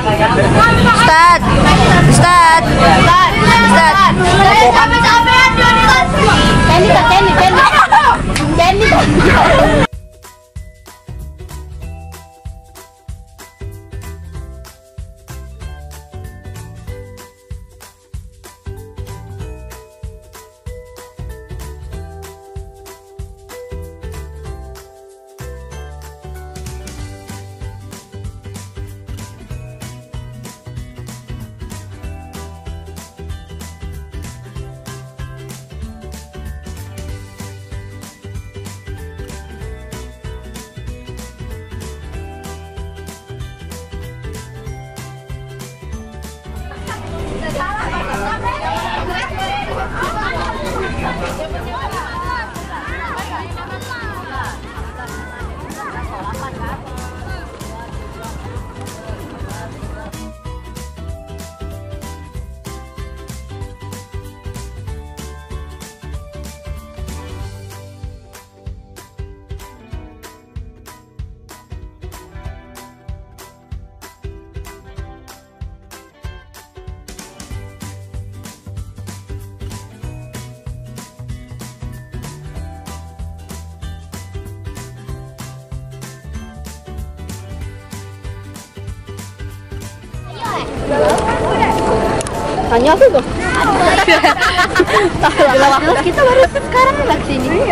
Ustad. Ustad. Ustad. Ustad. Tanya sih tuh. Kita baru sekarang lagi sini. Iya,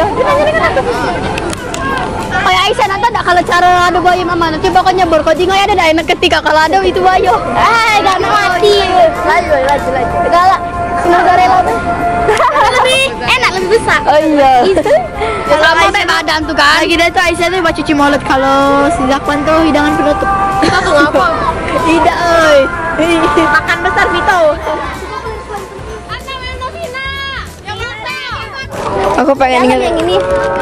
kayak Aisyah nanti ada kalau cara ada bayi mama nanti pokoknya berkoding aja ada enak ketika kalau ada itu bayi. Gak mati. Laju. Galak. Semoga rela deh. Lebih enak lebih besar. Oh iya. Kalau mau badan tuh kan. Lagi deh tuh Aisyah tuh baca cuci mulut kalau si Zakwan tuh hidangan penutup. Kita tuh ngapa? Tidak, oi. Makan besar Vito. Aku pengen yang ini.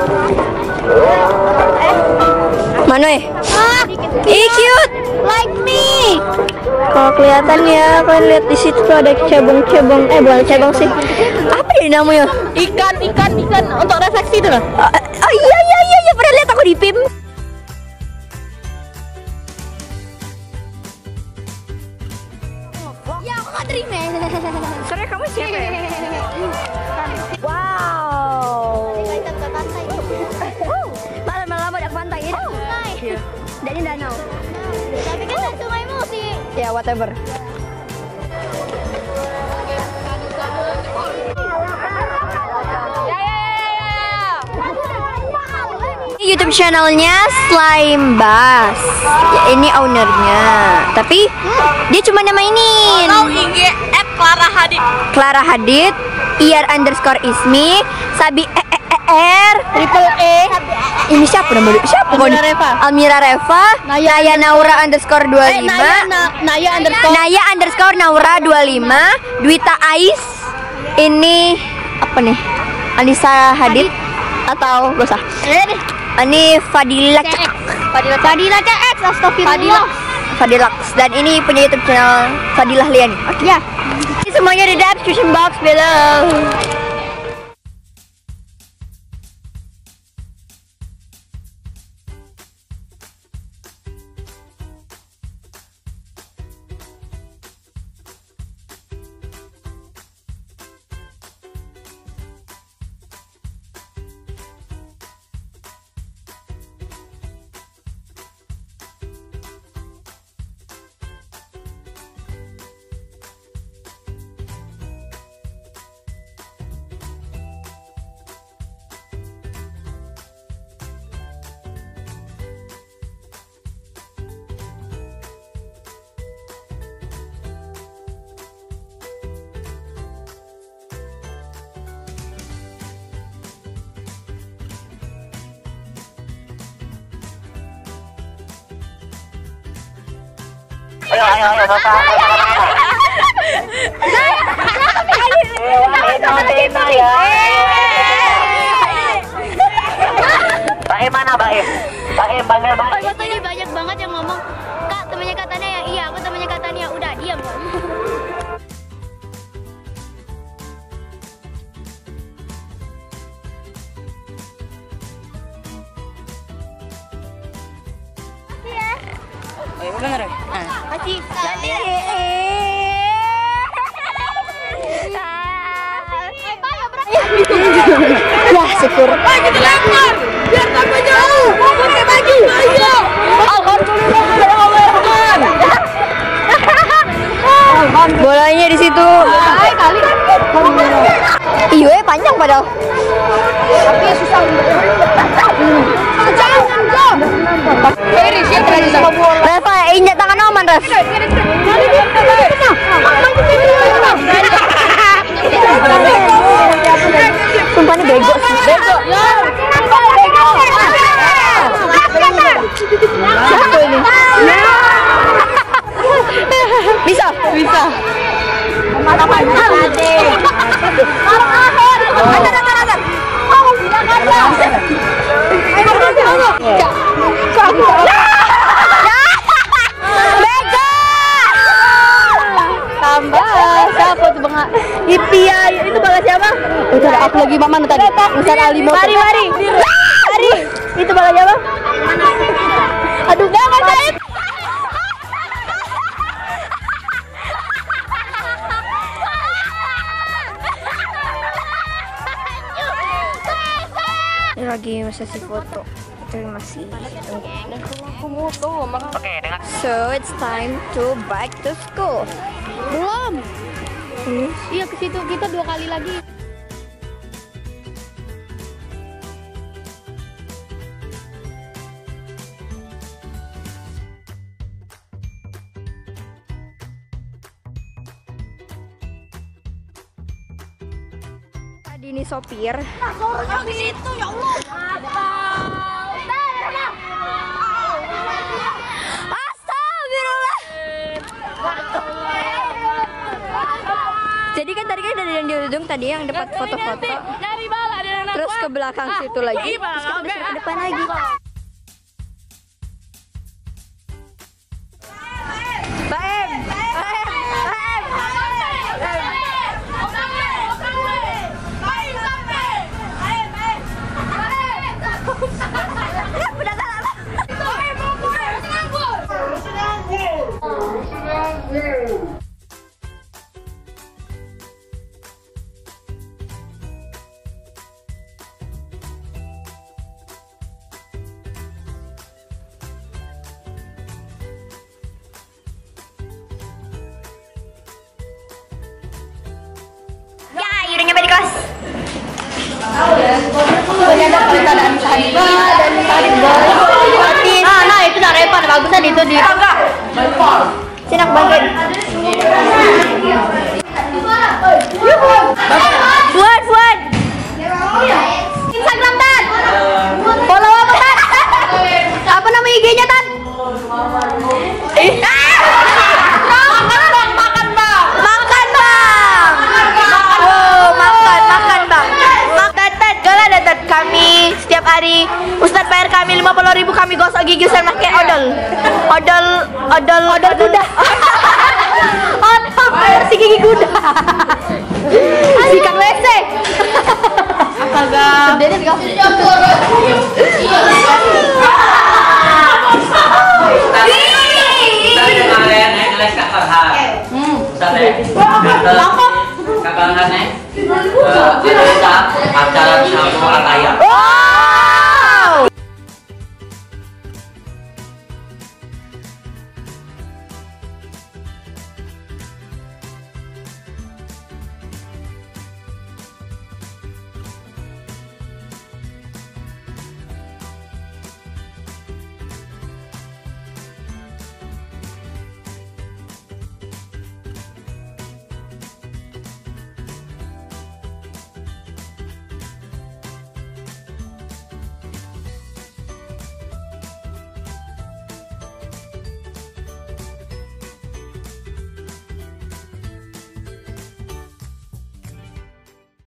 Mana cute. Like me. Kalau kelihatan ya, kalian lihat di situ tuh ada cebong-cebong. Bukan cebong sih. Apa ya namanya? Ikan untuk refleksi itu loh. Iya. Pernah lihat aku di PIM. Ya aku nggak terima. Sorry kamu siapa ya? Wow. Lama-lama ada pantai ini. Iya. Dan ini danau. Tapi kan sungaimu sih. Ya whatever. YouTube channelnya Slime Bass. Ya, ini ownernya. Tapi dia cuma namainin. IG Clara Hadid, IR_Ismi, Sabi triple E. Ini siapa namanya? Siapa? Almira Reva, Naya Naura _25, Naya Naura 25, Dwita Ais. Ini apa nih? Anissa Hadid atau gak usah? Ini Fadilax, astagfirullah. Fadilax. Dan ini punya YouTube channel Fadilah Liani. Oke ya. Ini semuanya di description box below. Ayo, Bapak. Baim mana Baim? Baim panggil Baim. Oh, tadi banyak banget yang ngomong, Kak, temannya katanya yang iya, aku temannya katanya yang udah diam. bener. Masih. Wah, syukur. Ayo kita lempar. Biar tambah jauh. Pakai bagi. Ayo. Bolanya di situ. Kali. Iya, panjang padahal. Tapi susah. Jangan dong. Reva, injak tangan Oman, Rev. Sumpah ini bego sih. Bego. Satu ini. Bisa. Tambah siapa tuh Bang? Ipia, itu balas siapa? Udah ada aku lagi Mama tadi. Ustaz Ali mau. Mari. Itu balas siapa? Aduh, jangan Said. Ini lagi sesi foto. Masih. Oke, dengan So it's time to back to school. Belum. Iya ke situ kita 2 kali lagi. Tadi ini sopir. Astagfirullah. Jadi kan tadi kan ada yang di ujung tadi yang dapat foto-foto. Terus ke belakang situ lagi. Terus kita disuruh ke depan lagi. Baem. Udah nyampe di kelas. Nah itu udah repot, bagusan itu di Sinak bangkit. Fuad. Instagram Tan. Follow apa Tan? Apa nama IG-nya Tan? Kami setiap hari Ustadz bayar kami 50.000, kami gosok gigi saya pakai odol kuda. Odol versi gigi kuda. Sikat WC. Astaga. Sendiri kau. Kabangan acara sama ayam.